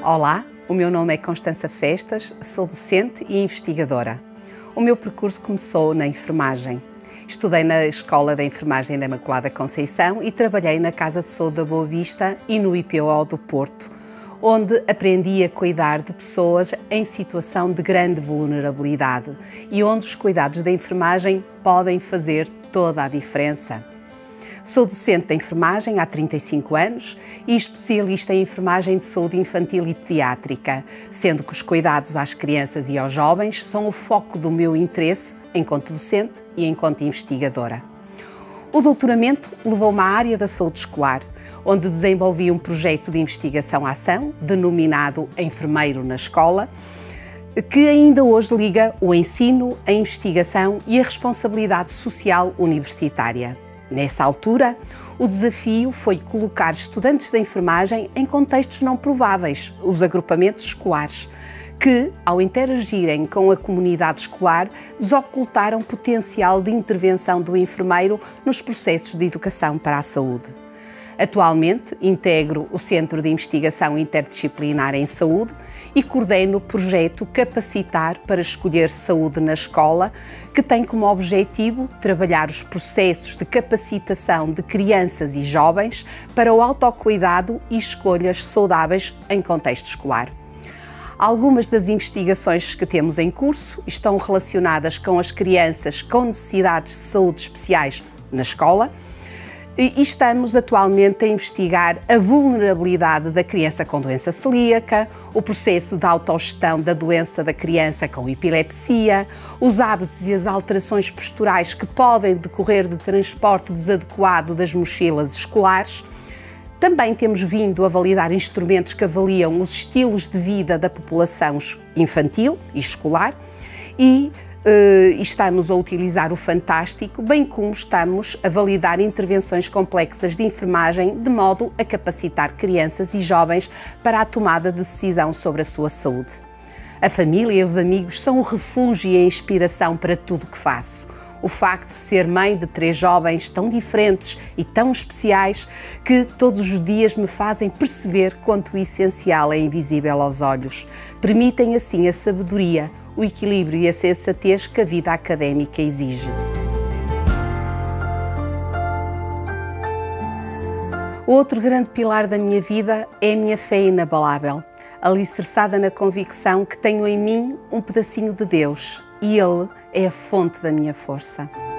Olá, o meu nome é Constança Festas, sou docente e investigadora. O meu percurso começou na enfermagem. Estudei na Escola da Enfermagem da Imaculada Conceição e trabalhei na Casa de Saúde da Boa Vista e no IPO do Porto, onde aprendi a cuidar de pessoas em situação de grande vulnerabilidade e onde os cuidados da enfermagem podem fazer toda a diferença. Sou docente de enfermagem há 35 anos e especialista em enfermagem de saúde infantil e pediátrica, sendo que os cuidados às crianças e aos jovens são o foco do meu interesse enquanto docente e enquanto investigadora. O doutoramento levou-me à área da saúde escolar, onde desenvolvi um projeto de investigação-ação denominado Enfermeiro na Escola, que ainda hoje liga o ensino, a investigação e a responsabilidade social universitária. Nessa altura, o desafio foi colocar estudantes da enfermagem em contextos não prováveis, os agrupamentos escolares, que, ao interagirem com a comunidade escolar, desocultaram potencial de intervenção do enfermeiro nos processos de educação para a saúde. Atualmente, integro o Centro de Investigação Interdisciplinar em Saúde e coordeno o projeto Capacitar para Escolher Saúde na Escola, que tem como objetivo trabalhar os processos de capacitação de crianças e jovens para o autocuidado e escolhas saudáveis em contexto escolar. Algumas das investigações que temos em curso estão relacionadas com as crianças com necessidades de saúde especiais na escola, e estamos atualmente a investigar a vulnerabilidade da criança com doença celíaca, o processo de autogestão da doença da criança com epilepsia, os hábitos e as alterações posturais que podem decorrer de transporte desadequado das mochilas escolares. Também temos vindo a validar instrumentos que avaliam os estilos de vida da população infantil e escolar e estamos a utilizar o Fantástico, bem como estamos a validar intervenções complexas de enfermagem de modo a capacitar crianças e jovens para a tomada de decisão sobre a sua saúde. A família e os amigos são o refúgio e a inspiração para tudo o que faço. O facto de ser mãe de 3 jovens tão diferentes e tão especiais que todos os dias me fazem perceber quanto o essencial é invisível aos olhos. Permitem assim a sabedoria, o equilíbrio e a sensatez que a vida académica exige. O outro grande pilar da minha vida é a minha fé inabalável, alicerçada na convicção que tenho em mim um pedacinho de Deus e Ele é a fonte da minha força.